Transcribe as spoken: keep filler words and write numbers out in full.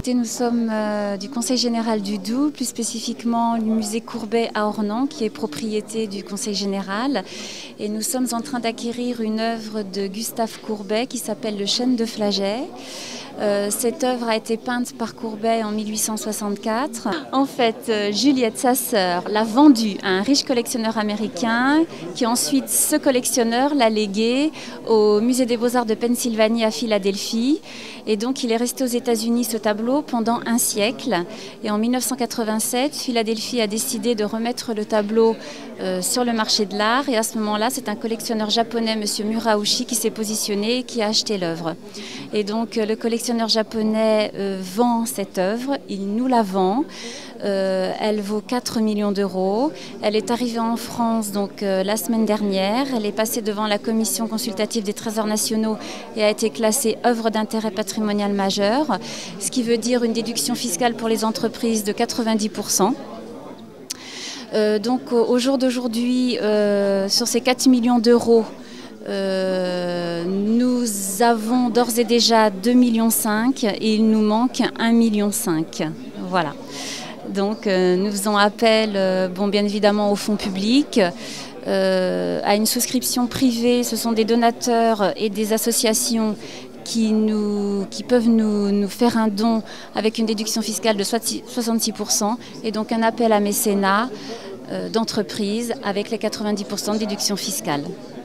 écoutez, nous sommes euh, du Conseil général du Doubs, plus spécifiquement le musée Courbet à Ornans, qui est propriété du Conseil général. Et nous sommes en train d'acquérir une œuvre de Gustave Courbet qui s'appelle Le Chêne de Flagey. Euh, cette œuvre a été peinte par Courbet en mille huit cent soixante-quatre. En fait, euh, Juliette, sa sœur, l'a vendue à un riche collectionneur américain qui ensuite, ce collectionneur, l'a légué au Musée des Beaux-Arts de Pennsylvanie à Philadelphie. Et donc, il est resté aux États-Unis, ce tableau, pendant un siècle. Et en mille neuf cent quatre-vingt-sept, Philadelphie a décidé de remettre le tableau euh, sur le marché de l'art. Et à ce moment-là, c'est un collectionneur japonais, M. Murauchi, qui s'est positionné et qui a acheté l'œuvre. Et donc, le collectionneur japonais euh, vend cette œuvre, il nous la vend. Euh, elle vaut quatre millions d'euros. Elle est arrivée en France donc, euh, la semaine dernière. Elle est passée devant la commission consultative des trésors nationaux et a été classée œuvre d'intérêt patrimonial majeur, ce qui veut dire une déduction fiscale pour les entreprises de quatre-vingt-dix pour cent. Euh, donc au jour d'aujourd'hui, euh, sur ces quatre millions d'euros, Euh, nous avons d'ores et déjà deux virgule cinq millions et il nous manque un virgule cinq million. Voilà. Donc euh, nous faisons appel, euh, bon, bien évidemment, aux fonds publics, euh, à une souscription privée. Ce sont des donateurs et des associations qui, nous, qui peuvent nous, nous faire un don avec une déduction fiscale de soixante-six pour cent et donc un appel à mécénat euh, d'entreprise avec les quatre-vingt-dix pour cent de déduction fiscale.